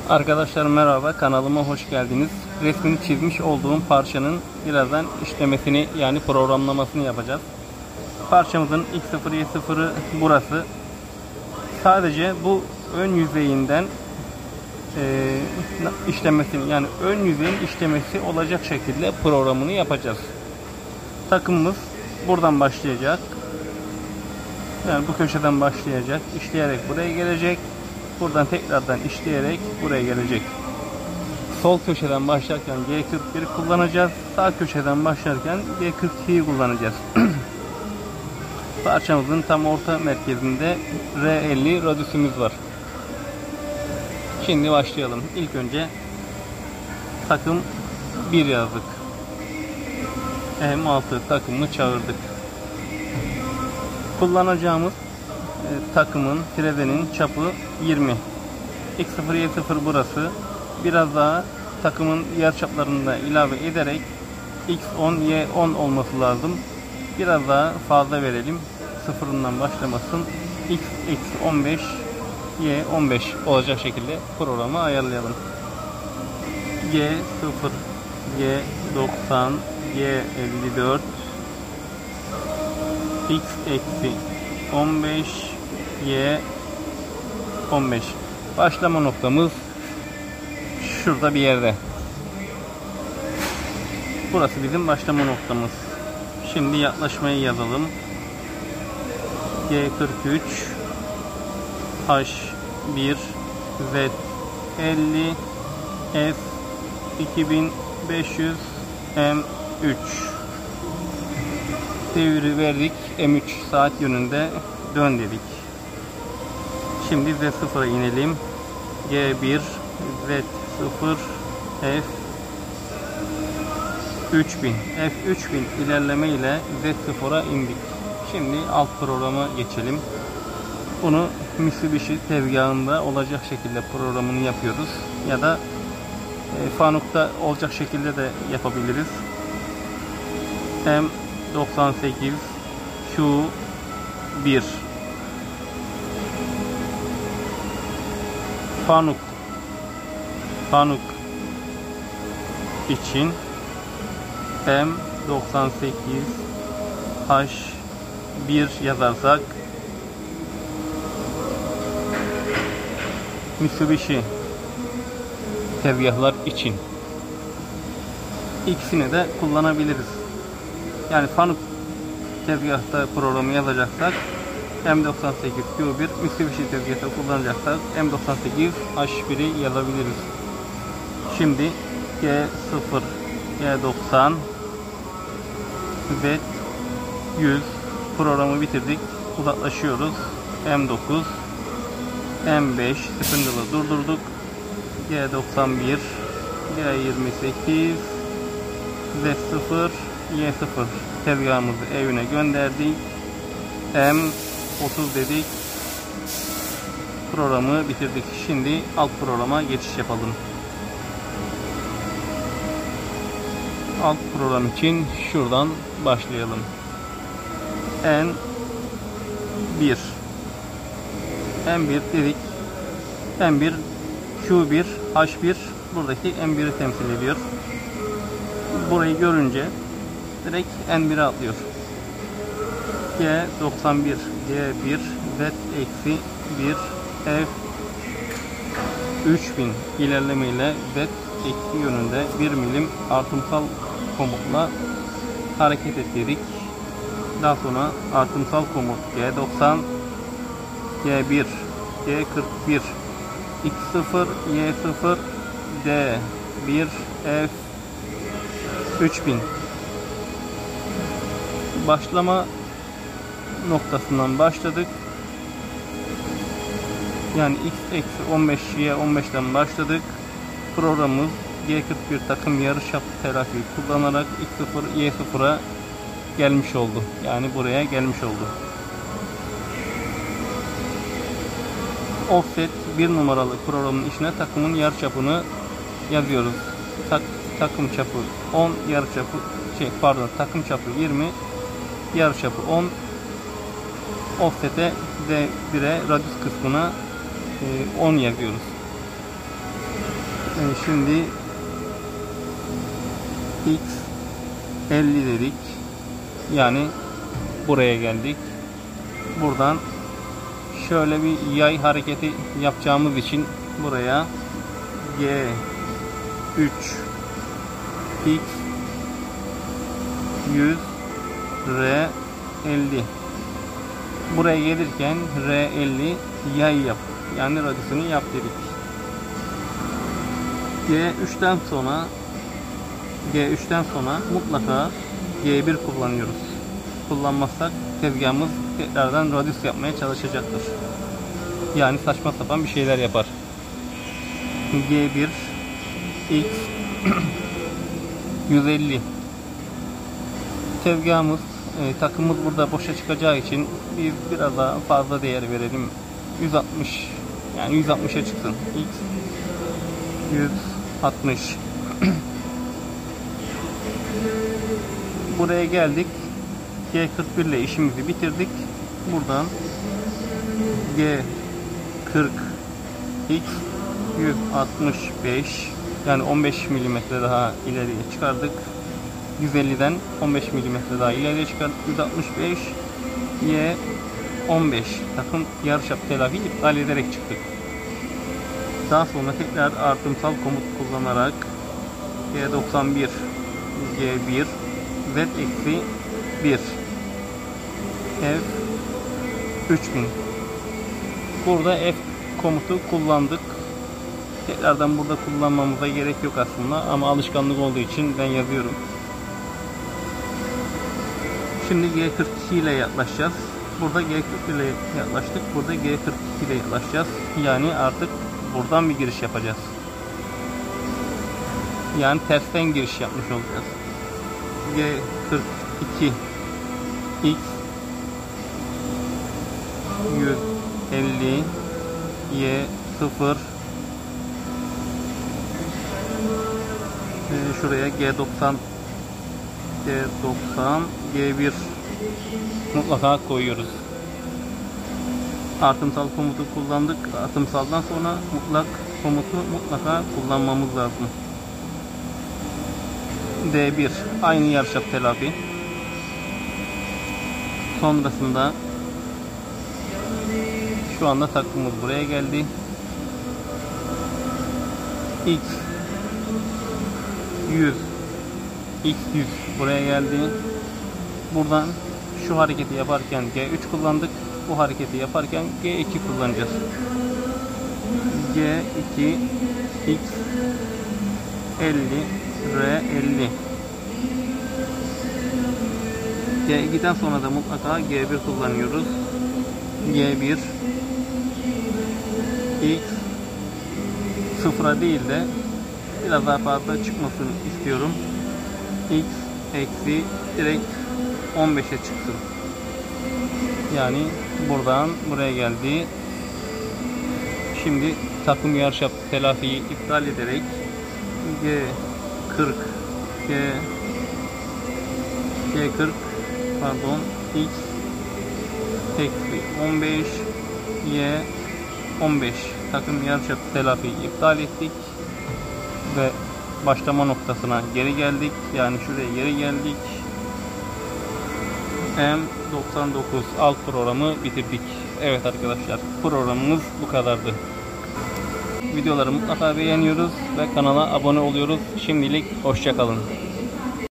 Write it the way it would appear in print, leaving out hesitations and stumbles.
Arkadaşlar merhaba, kanalıma hoş geldiniz. Resmini çizmiş olduğum parçanın birazdan işlemesini yani programlamasını yapacağız. Parçamızın X0 Y0'ı burası. Sadece bu ön yüzeyinden işlemesini yani ön yüzeyin işlemesi olacak şekilde programını yapacağız. Takımımız buradan başlayacak. Yani bu köşeden başlayacak, işleyerek buraya gelecek. Buradan tekrardan işleyerek buraya gelecek. Sol köşeden başlarken G41 kullanacağız. Sağ köşeden başlarken G42'yi kullanacağız. Parçamızın tam orta merkezinde R50 radyüsümüz var. Şimdi başlayalım. İlk önce takım 1 yazdık. M6 takımını çağırdık. Kullanacağımız takımın frezenin çapı 20. X0 Y0 burası. Biraz daha takımın yarıçaplarını ilave ederek X10 Y10 olması lazım. Biraz daha fazla verelim. Sıfırından başlamasın. X-15 Y15 olacak şekilde programı ayarlayalım. G0 Y90 Y54 X-15 Y15. Başlama noktamız şurada bir yerde. Burası bizim başlama noktamız. Şimdi yaklaşmayı yazalım. G43 H1 Z50 S 2500 M3. Devri verdik. M3 saat yönünde dön dedik. Şimdi Z0'a inelim. G1 Z0 F3000 F3000 ilerleme ile Z0'a indik. Şimdi alt programa geçelim. Bunu Mitsubishi tezgahında olacak şekilde programını yapıyoruz. Ya da Fanuc'ta olacak şekilde de yapabiliriz. M98 Q1 Fanuc için M98 H1 yazarsak Mitsubishi tezgahlar için ikisini de kullanabiliriz. Yani Fanuc tezgahta programı yazacaksak M98 Q1, Mitsubishi tezgahta kullanacaksak M98 H1'i yazabiliriz. Şimdi G0 G90 Z100 programı bitirdik. Uzaklaşıyoruz. M9 M5 spindle'ı durdurduk. G91 G28 Z0 Y0 tezgahımızı evine gönderdik. M30 dedik. Programı bitirdik. Şimdi alt programa geçiş yapalım. Alt program için şuradan başlayalım. N1 dedik. N1 Q1 H1 buradaki N1'i temsil ediyor. Burayı görünce direkt N1'e atlıyor. G91 G1 Z-1 F3000 ilerleme ile Z- yönünde 1 milim artımsal komutla hareket ettirdik. Daha sonra artımsal komut G90 G1 G41 X0 Y0 D1 F3000 başlama noktasından başladık. Yani X-15 Y15'ten başladık. Programımız G41 takım yarıçap telafi kullanarak X0 Y0'a gelmiş oldu. Yani buraya gelmiş oldu. Offset 1 numaralı programın içine takımın yarıçapını yazıyoruz. Takım çapı 10, yarıçapı takım çapı 20, yarıçapı 10. Offset'e D1'e radius kısmına 10 yazıyoruz. Şimdi X 50 dedik. Yani buraya geldik. Buradan şöyle bir yay hareketi yapacağımız için buraya G 3 X 100 R 50. Buraya gelirken R 50 yay yap. Yani radyusunu yap dedik. G3'ten sonra mutlaka G1 kullanıyoruz. Kullanmazsak tezgahımız tekrardan radyus yapmaya çalışacaktır. Yani saçma sapan bir şeyler yapar. G1 X 150. Tezgahımız takımımız burada boşa çıkacağı için biz biraz daha fazla değer verelim. 160, yani 160'a çıksın. X 160. Buraya geldik. G41 ile işimizi bitirdik. Buradan G40 X 165, yani 15 mm daha ileriye çıkardık. 150'den 15 mm daha ileriye çıkardık. 165 Y 15 takım yarıçap telafi iptal ederek çıktık. Daha sonra tekrar artımsal komut kullanarak G91 G1 Z eksi 1 F 3000. Burada F komutu kullandık. Tekrardan burada kullanmamıza gerek yok aslında ama alışkanlık olduğu için ben yazıyorum. Şimdi G42 ile yaklaşacağız. Burada G40 ile yaklaştık. Burada G42 ile yaklaşacağız. Yani artık buradan bir giriş yapacağız. Yani tersten giriş yapmış olacağız. G42 X 150 Y 0 şuraya G90 G1 mutlaka koyuyoruz. Artımsal komutu kullandık. Artımsaldan sonra mutlak komutu mutlaka kullanmamız lazım. D1 aynı yarıçap telafi. Sonrasında şu anda takımımız buraya geldi. X 100 X 100 buraya geldi. Buradan şu hareketi yaparken G3 kullandık. Bu hareketi yaparken G2 kullanacağız. G2 X 50 R 50. G2'den sonra da mutlaka G1 kullanıyoruz. G1 X sıfıra değil de biraz daha fazla çıkmasını istiyorum. X eksi direkt 15'e çıksın. Yani buradan buraya geldi. Şimdi takım yarıçap telafiyi iptal ederek G40 pardon X eksi 15 Y 15 takım yarıçap telafiyi iptal ettik ve başlama noktasına geri geldik. Yani şuraya geri geldik. M99 alt programı bitirdik. Evet arkadaşlar, programımız bu kadardı. Videoları mutlaka beğeniyoruz ve kanala abone oluyoruz. Şimdilik hoşça kalın.